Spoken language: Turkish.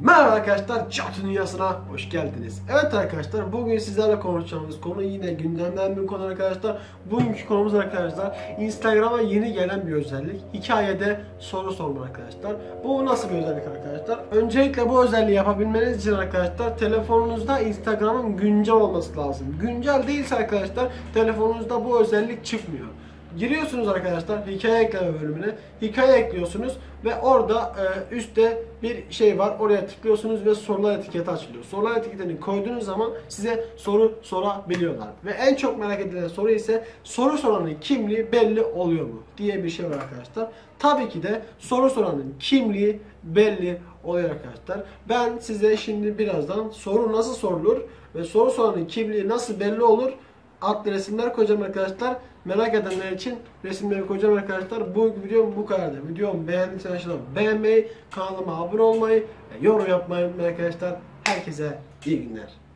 Merhaba arkadaşlar, Çatı Dünyası'na hoş geldiniz. Evet arkadaşlar, bugün sizlerle konuşacağımız konu yine gündemden bir konu arkadaşlar. Bugünkü konumuz arkadaşlar, Instagram'a yeni gelen bir özellik. Hikayede soru sorma arkadaşlar. Bu nasıl bir özellik arkadaşlar? Öncelikle bu özelliği yapabilmeniz için arkadaşlar, telefonunuzda Instagram'ın güncel olması lazım. Güncel değilse arkadaşlar, telefonunuzda bu özellik çıkmıyor. Giriyorsunuz arkadaşlar hikaye ekleme bölümüne, hikaye ekliyorsunuz ve orada üstte bir şey var, oraya tıklıyorsunuz ve sorular etiketi açılıyor. Sorular etiketini koyduğunuz zaman size soru sorabiliyorlar ve en çok merak edilen soru ise soru soranın kimliği belli oluyor mu diye bir şey var arkadaşlar. Tabii ki de soru soranın kimliği belli oluyor arkadaşlar. Ben size şimdi birazdan soru nasıl sorulur ve soru soranın kimliği nasıl belli olur adlı resimler koyacağım arkadaşlar. Merak edenler için resimleri koyacağım arkadaşlar. Bu videom bu kadardı. Videomu beğendiyseniz beğenmeyi, kanalıma abone olmayı ve yorum yapmayı unutmayın arkadaşlar. Herkese iyi günler.